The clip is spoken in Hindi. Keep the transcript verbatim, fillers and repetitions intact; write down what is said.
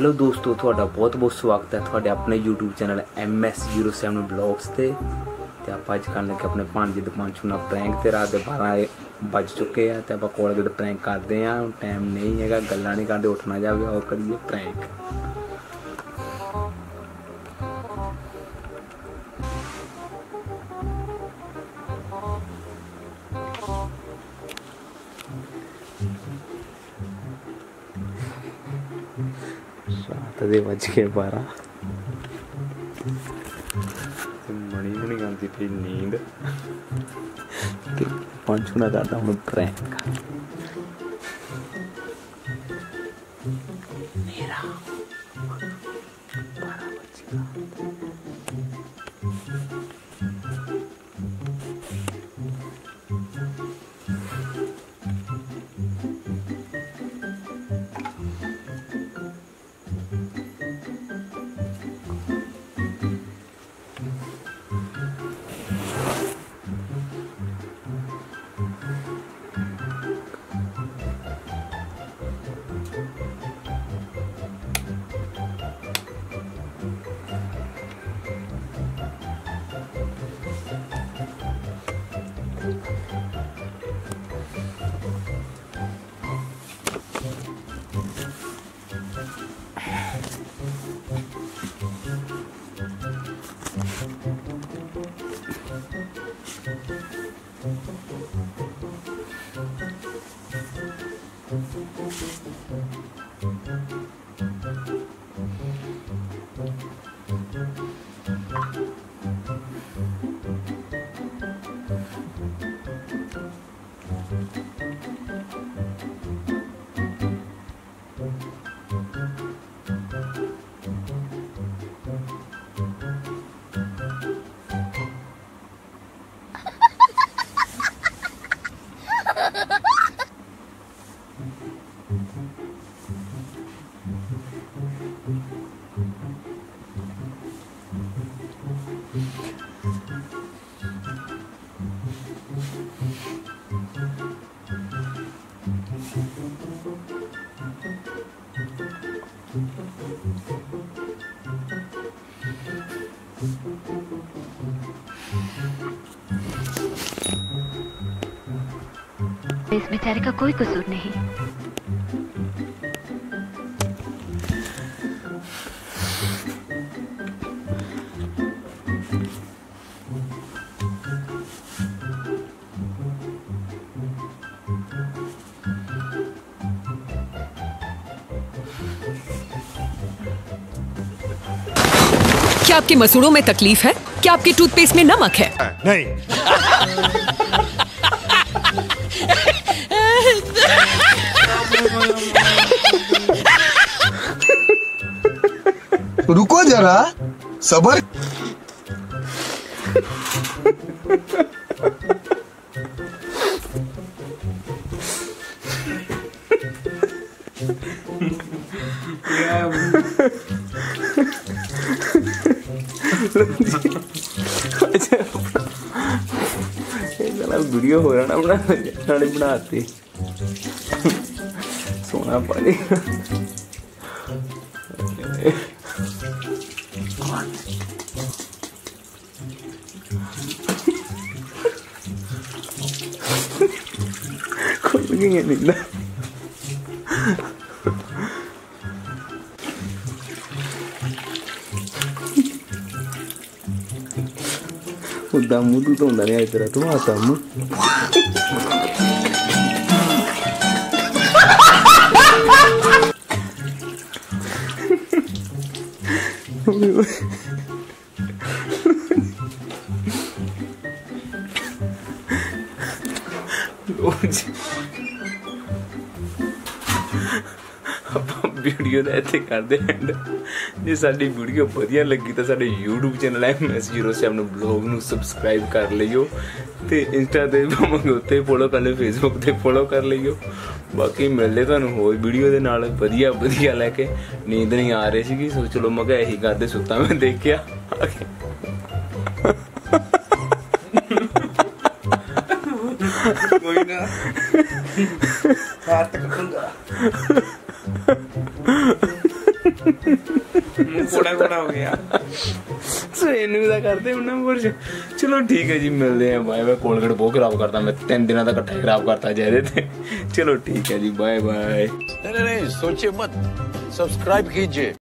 हेलो दोस्तों, थोड़ा बहुत बहुत स्वागत है थोड़े अपने YouTube channel M S zero seven blogs से। तो आप अज कर लगे अपने भांजे दीपांशु नाल प्रैंक। तो रात के बारह बज चुके हैं तो आप कोल प्रैंक करते हैं। टाइम नहीं है, गल्लां नहीं करते, उठना जाए और करिए प्रैंक। रात दे बज के बारह मणि भी नहीं आती पी नींद। पंचू ना करता हूँ प्रैंक मेरा बारह बजेगा। इस बेचारे का कोई कसूर नहीं। क्या आपके मसूड़ों में तकलीफ है? क्या आपके टूथपेस्ट में नमक है? नहीं। रुको जरा, सबर। वीडियो हो रहा ना बना बनाते सोना पड़े। खुल गई है नींद। उदा मुँह तू धोंदा नहीं तेरा तू आता मुँह। वीडियो का इतने करते एंड जे साडी वीडियो वधिया लगी तो साडे YouTube channel M S zero seven blog नू सबसक्राइब कर लियो ते इंस्टा ते भावें उत्ते फॉलो कर लियो, फेसबुक ते फॉलो कर लियो। बाकी मिलदे तुहानू होर वीडियो दे नाल वधिया वधिया लैके। नींद नहीं आ रही सी, सो चलो मैं यही करदे सुत्ता मैं देखिया कोई ना हाथ तक ਕੋੜਾ ਕੋੜਾ ਹੋ ਗਿਆ ਸੋ ਇਹਨੂੰ ਦਾ ਕਰਦੇ ਹੁਣ ਨੰਬਰ ਚਲੋ ਠੀਕ ਹੈ ਜੀ ਮਿਲਦੇ ਆ ਬਾਏ ਬਾਏ ਕੋਲਗੇਟ ਬਹੁਤ ਖਰਾਬ ਕਰਤਾ ਮੈਂ तीन दिनों का इकट्ठा खराब करता जा रहे थे चलो ठीक है जी बाय बाय नहीं नहीं सोचिए मत सब्सक्राइब कीजिए।